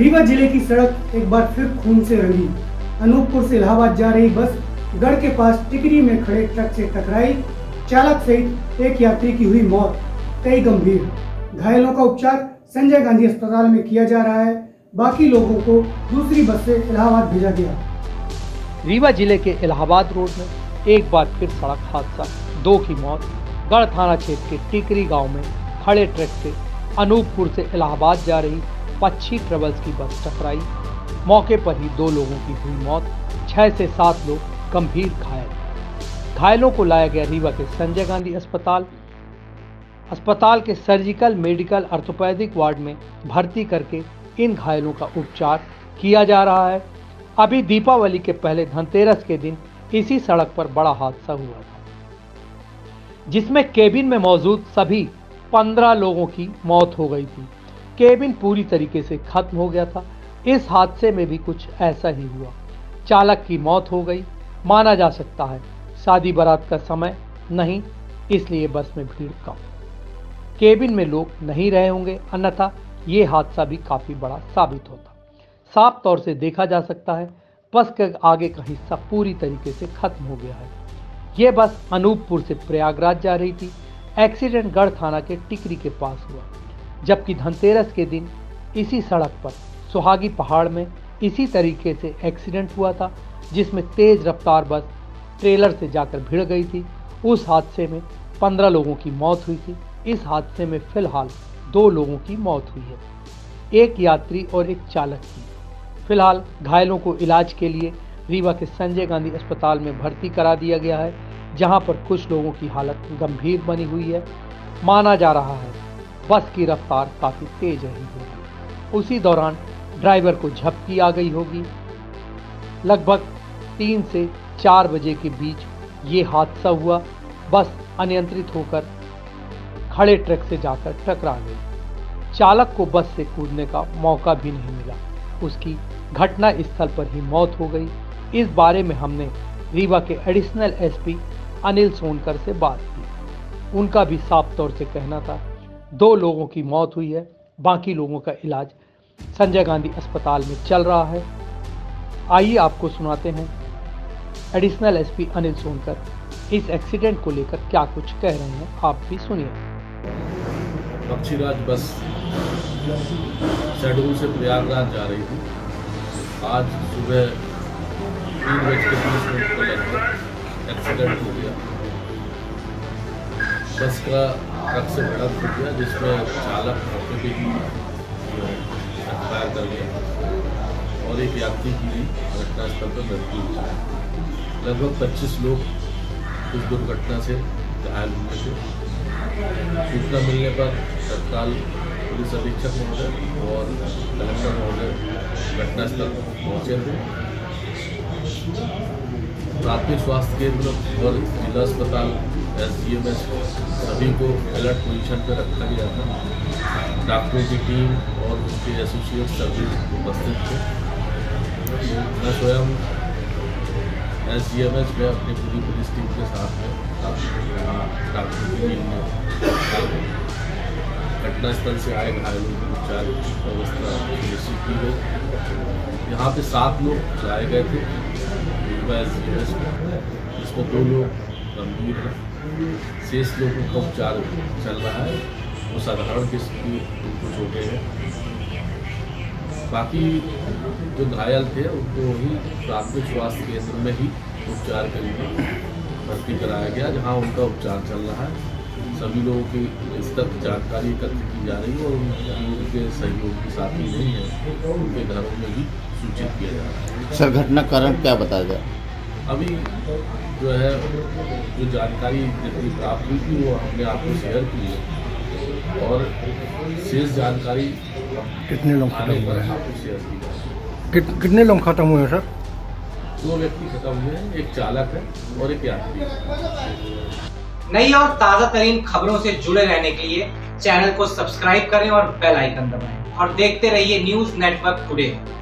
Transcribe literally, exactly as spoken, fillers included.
रीवा जिले की सड़क एक बार फिर खून से रंगी। अनूपपुर से इलाहाबाद जा रही बस गढ़ के पास टिकरी में खड़े ट्रक से टकराई। चालक सहित एक यात्री की हुई मौत, कई गंभीर घायलों का उपचार संजय गांधी अस्पताल में किया जा रहा है। बाकी लोगों को दूसरी बस से इलाहाबाद भेजा गया। रीवा जिले के इलाहाबाद रोड में एक बार फिर सड़क हादसा, दो की मौत। गढ़ थाना क्षेत्र के टिकरी गांव में खड़े ट्रक से अनूपपुर से इलाहाबाद जा रही पच्ची ट्रेवल्स की बस टकराई। मौके पर ही दो लोगों की हुई मौत, छह से सात लोग गंभीर घायल। घायलों को लाया गया रीवा के संजय गांधी अस्पताल। अस्पताल के सर्जिकल मेडिकल ऑर्थोपेडिक वार्ड में भर्ती करके इन घायलों का उपचार किया जा रहा है। अभी दीपावली के पहले धनतेरस के दिन इसी सड़क पर बड़ा हादसा हुआ था, जिसमें केबिन में मौजूद सभी पंद्रह लोगों की मौत हो गई थी। केबिन पूरी तरीके से खत्म हो गया था। इस हादसे में भी कुछ ऐसा ही हुआ। चालक की मौत हो गई। माना जा सकता है शादी बारात का समय नहीं, इसलिए बस में भीड़ कम, केबिन में लोग नहीं रहे होंगे, अन्यथा ये हादसा भी काफी बड़ा साबित होता। साफ तौर से देखा जा सकता है बस का आगे का हिस्सा पूरी तरीके से खत्म हो गया है। ये बस अनूपपुर से प्रयागराज जा रही थी। एक्सीडेंट गढ़ थाना के टिकरी के पास हुआ, जबकि धनतेरस के दिन इसी सड़क पर सुहागी पहाड़ में इसी तरीके से एक्सीडेंट हुआ था, जिसमें तेज रफ्तार बस ट्रेलर से जाकर भिड़ गई थी। उस हादसे में पंद्रह लोगों की मौत हुई थी। इस हादसे में फिलहाल दो लोगों की मौत हुई है, एक यात्री और एक चालक की। फिलहाल घायलों को इलाज के लिए रीवा के संजय गांधी अस्पताल में भर्ती करा दिया गया है, जहां पर कुछ लोगों की हालत गंभीर बनी हुई है। माना जा रहा है बस की रफ्तार काफी तेज रही होगी। उसी दौरान ड्राइवर को झपकी आ गई होगी। लगभग तीन से चार बजे के बीच ये हादसा हुआ। बस अनियंत्रित होकर खड़े ट्रक से जाकर टकरा गई। चालक को बस से कूदने का मौका भी नहीं मिला, उसकी घटना स्थल पर ही मौत हो गई। इस बारे में हमने रीवा के एडिशनल एसपी अनिल सोनकर से बात की। उनका भी साफ तौर से कहना था दो लोगों की मौत हुई है, बाकी लोगों का इलाज संजय गांधी अस्पताल में चल रहा है। आइए आपको सुनाते हैं एडिशनल एसपी अनिल सोनकर इस एक्सीडेंट को लेकर क्या कुछ कह रहे हैं, आप भी सुनिए। पक्षीराज बस शेड्यूल से प्रयागराज जा रही थी। आज सुबह तीन बज के तीस मिनट को लगभग एक्सीडेंट हो गया। बस का ट्रक से भिड़ंत हो गया, जिसमें चालक मौके पे ही एक्सपायर कर गया और एक यात्री की भी घटनास्थल पर मृत्यु हुई। लगभग पच्चीस लोग इस दुर्घटना से घायल हुए थे। सूचना मिलने पर तत्काल पुलिस अधीक्षक महोदय और कलेक्टर महोदय घटनास्थल पर पहुँचे थे। प्राथमिक स्वास्थ्य केंद्र और जिला अस्पताल एस डी एम एस सभी को अलर्ट पोजीशन पर रखा गया था। डॉक्टरों की टीम और उनके एसोसिएट सर्विस उपस्थित थे। मैं स्वयं एस डी एम एस में अपनी पूरी पुलिस टीम के साथ में डॉक्टरों की टीम में घटनास्थल से आए घायलों की उपचार व्यवस्था निश्चित की गई। यहाँ पे सात लोग लाए गए थे एस डी एम एस में, जिसमें दो लोग गंभीर हैं। शेष लोगों का उपचार चल रहा है, वो साधारण किस्म की उनको चोटें हैं। बाकी जो घायल थे उनको वही प्राथमिक स्वास्थ्य केंद्र में ही उपचार के लिए भर्ती कराया गया, जहां उनका उपचार चल रहा है। सभी लोगों की इस तक जानकारी एकत्र की जा रही है और उनके सहयोगी साथी नहीं है उनके घरों में भी सूचित किया जा रहा है। सर, घटना कारण क्या बताया जाए? अभी जो है जो जानकारी जितनी प्राप्त हुई थी वो हमने आपको शेयर की है और शेष जानकारी कितने लोग खत्म हुए हैं? आपको शेयर की जाए। कित, कितने लोग खत्म हुए हैं सर? दो व्यक्ति खत्म हुए हैं, एक चालक है और एक यात्री। नई और ताज़ा तरीन खबरों से जुड़े रहने के लिए चैनल को सब्सक्राइब करें और बेल आइकन दबाएं और देखते रहिए न्यूज़ नेटवर्क टुडे।